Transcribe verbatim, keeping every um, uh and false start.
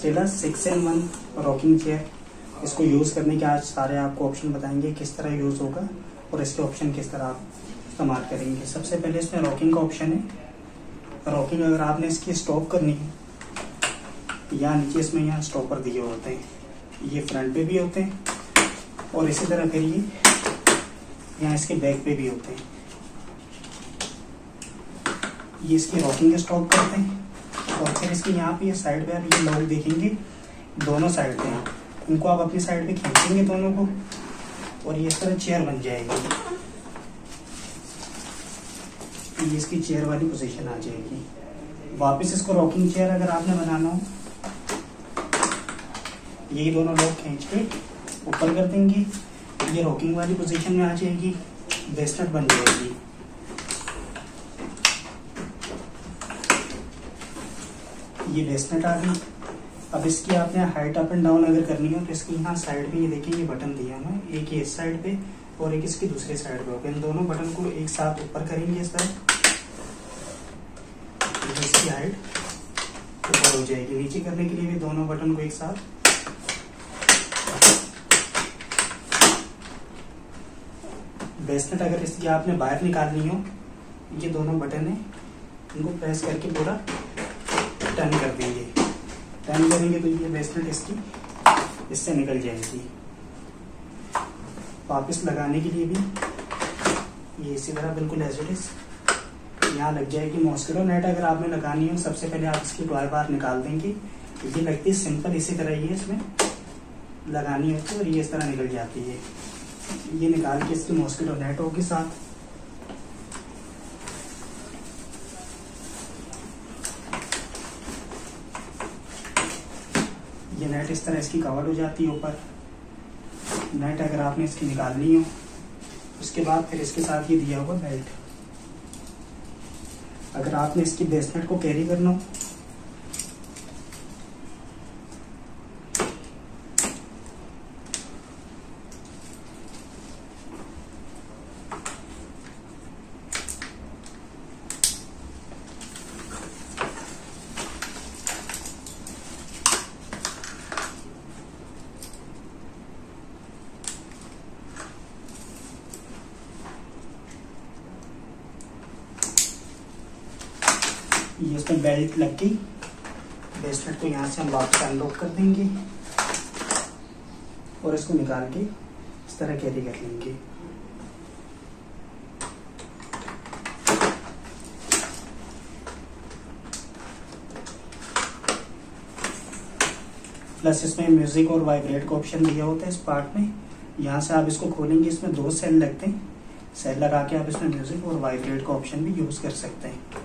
Stella six in one rocking chair. इसको use करने के आज सारे आपको ऑप्शन बताएंगे किस तरह यूज़ होगा और इसके ऑप्शन किस तरह आप इस्तेमाल करेंगे। सबसे पहले इसमें रॉकिंग का ऑप्शन है। रॉकिंग अगर आपने इसकी स्टॉप करनी है, यहाँ नीचे इसमें यहाँ स्टॉपर दिए होते हैं, ये फ्रंट पे भी होते हैं और इसी तरह फिर ये यहाँ इसके बैक पे भी होते हैं। ये इसकी रॉकिंग स्टॉप करते हैं और फिर इसके यहाँ पे ये साइड पे आप ये लॉक देखेंगे, दोनों साइड पे हैं, इनको आप अपनी साइड पे खींचेंगे दोनों को और ये इस तरह चेयर बन जाएगी। ये इसकी चेयर वाली पोजीशन आ जाएगी। वापस इसको रॉकिंग चेयर अगर आपने बनाना हो, यही दोनों लोग खींच के ऊपर कर देंगे, ये रॉकिंग वाली पोजीशन में आ जाएगी, बेसनट बन जाएगी। ये बेसनट आ गई। अब इसकी आपने हाइट अप एंड डाउन अगर करनी हो तो इसकी यहाँ साइड पे ये देखिए ये बटन दिया है, एक ये इस साइड पे और एक इसकी दूसरी साइड पे होगा। इन दोनों बटन को एक साथ ऊपर करेंगे इस तरह, इसकी हाइट ऊपर हो जाएगी। नीचे करने के लिए भी दोनों बटन को एक साथ, बेसनट अगर इसकी आपने बाहर निकालनी हो, ये दोनों बटन है, इनको प्रेस करके पूरा टर्न कर देंगे। टर्न करेंगे तो ये बेसनट इसकी इससे निकल जाएगी। वापस लगाने के लिए भी ये इसी तरह बिल्कुल एज इट इज यहाँ लग जाएगी। मॉस्किटो नेट अगर आपने लगानी हो, सबसे पहले आप इसकी टॉय बार निकाल देंगे। ये लगती है सिंपल, इसी तरह ये इसमें लगानी होती है और ये इस तरह निकल जाती है। ये निकाल के इसकी मॉस्किटो नेट होगी साथ। ये नेट इस तरह इसकी कवर हो जाती है ऊपर। नेट अगर आपने इसकी निकालनी हो, उसके बाद फिर इसके साथ ये दिया होगा बेल्ट। अगर आपने इसकी बेसनट को कैरी करना हो, ये इसमें बेल्ट लग गई। बेसनट को यहाँ से हम वापस अनलॉक कर देंगे और इसको निकाल के इस तरह कैरी कर लेंगे। प्लस इसमें म्यूजिक और वाइब्रेट का ऑप्शन दिया होता है इस पार्ट में। यहाँ से आप इसको खोलेंगे, इसमें दो सेल लगते हैं। सेल लगा के आप इसमें म्यूजिक और वाइब्रेट का ऑप्शन भी यूज कर सकते हैं।